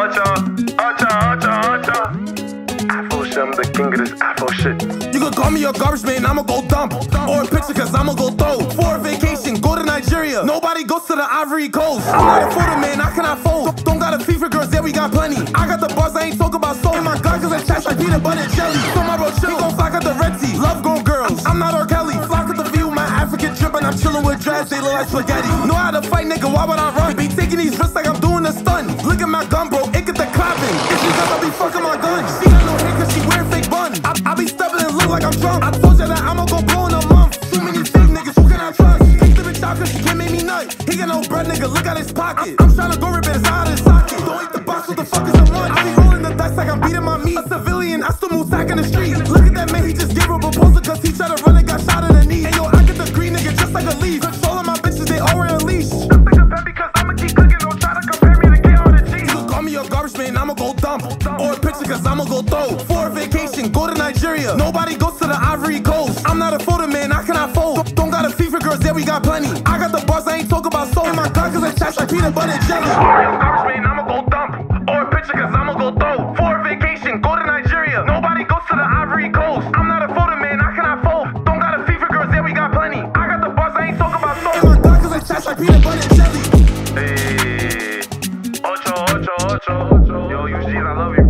Ocho, Ocho, Ocho, Ocho. Afro shit, I'm the king of this Afro shit. You could call me a garbage man, I'ma go dump. Or a picture, cause I'ma go throw. For a vacation, go to Nigeria. Nobody goes to the Ivory Coast. I'm not a photo man, I cannot fold. Don't got a fee for girls, yeah, we got plenty. I got the bars, I ain't talk about soul. In my gun, cause I trash like peanut butter jelly. So my bro chill, gon' flock at the Red Sea. Love grown girls, I'm not R. Kelly. Flock at the view, my African trip, and I'm chillin' with dreads, they look like spaghetti. Know how to fight, nigga, why would I run? Be taking these risks like I'm doing a stunt. Look at my gun, bro, it get the clapping. If she does, I'll be fucking my gun. She got no hair cause she wear fake bun. I be stepping and look like I'm drunk. I told you that I'ma go blow in a month. Too many fake niggas, who can I trust? Pick the bitch out cause she can't make me nut. He got no bread, nigga, look at his pocket. I'm tryna go rip it out of his socket. Don't eat the box, what the fuck is a munch? I be rolling the dice like I'm beating my meat. A civilian, I still move sack in the street. Look at that man, he just gave her a proposal cause he tried to run and got shot in the knee. And yo, I get the green nigga just like a leaf. Controlling my bitches, they all wear a leash. Just like a pet because I'ma keep cooking. Don't try to compare me to K or the G. You could call me a garbage man, I'ma go dump. Or a picture cause I'ma go throw. For a vacation, go to Nigeria. Nobody goes to the Ivory Coast. I'm not a photo man, I cannot fold. Don't got a fee for girls, yeah, we got plenty. I got the bars, I ain't talk about soul. In my gun cause I trash like peanut butter jelly. Garbage man, I'ma go dump. Or a picture cause I'ma go throw. For a vacation, go to Nigeria. Nobody goes to the Ivory Coast. I'm not a photo man, I cannot fold. Don't got a fee for girls, yeah, we got plenty. I got the bars, I ain't talk about soul. In my gun cause I trash like peanut butter jelly. Hey, Ocho, Ocho, Ocho. Yo, you G's, I love you.